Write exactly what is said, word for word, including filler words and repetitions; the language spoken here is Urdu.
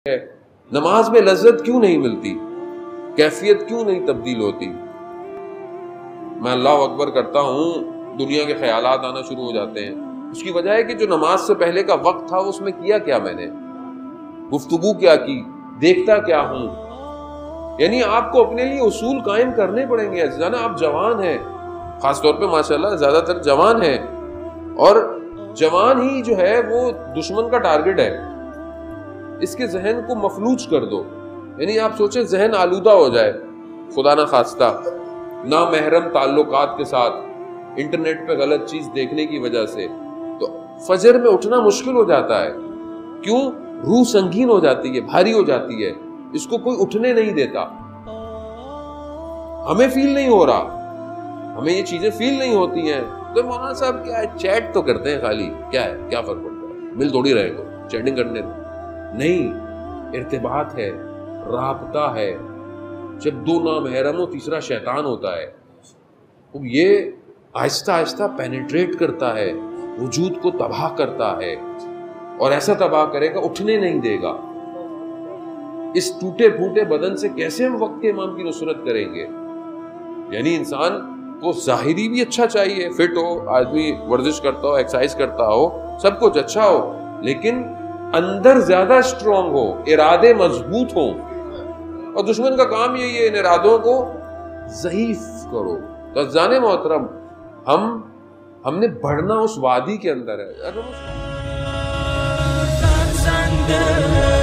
ہے نماز میں لذت کیوں نہیں ملتی, کیفیت کیوں نہیں تبدیل ہوتی. میں اللہ اکبر کرتا ہوں, دنیا کے خیالات آنا شروع ہو جاتے ہیں. اس کی وجہ ہے کہ جو نماز سے پہلے کا وقت تھا اس میں کیا کیا میں نے, گفتگو کیا کی, دیکھتا کیا ہوں. یعنی آپ کو اپنے لیے اصول قائم کرنے پڑیں گے. جانا آپ جوان ہیں, خاص طور پہ ماشاءاللہ زیادہ تر جوان ہیں, اور جوان ہی جو ہے وہ دشمن کا ٹارگٹ ہے. اس کے ذہن کو مفلوج کر دو. یعنی آپ سوچیں ذہن آلودہ ہو جائے خدا نہ خواستہ نامحرم تعلقات کے ساتھ, انٹرنیٹ پہ غلط چیز دیکھنے کی وجہ سے, تو فجر میں اٹھنا مشکل ہو جاتا ہے. کیوں؟ روح سنگین ہو جاتی ہے, بھاری ہو جاتی ہے, اس کو کوئی اٹھنے نہیں دیتا. ہمیں فیل نہیں ہو رہا, ہمیں یہ چیزیں فیل نہیں ہوتی ہیں. تو مولانا صاحب کیا ہے, چیٹ تو کرتے ہیں خالی, کیا ہے, کیا فرق پڑتا ہے, مل تھوڑی رہے گا چیٹنگ کرنے میں. نہیں, ارتباط ہے, رابطہ ہے. جب دو نامحرم ہو, تیسرا شیطان ہوتا ہے, یہ آہستہ آہستہ پینیٹریٹ کرتا ہے, وجود کو تباہ کرتا ہے, اور ایسا تباہ کرے گا اٹھنے نہیں دے گا. اس ٹوٹے پھوٹے بدن سے کیسے ہم وقت کے امام کی نصرت کریں گے؟ یعنی انسان کو ظاہری بھی اچھا چاہیے, فٹ ہو, آدمی ورزش کرتا ہو, ایکسرسائز کرتا ہو, سب کچھ اچھا ہو, لیکن اندر زیادہ اسٹرانگ ہو, ارادے مضبوط ہوں. اور دشمن کا کام یہی ہے, ان ارادوں کو ضعیف کرو. تو جانے محترم, ہم ہم نے بڑھنا اس وادی کے اندر ہے.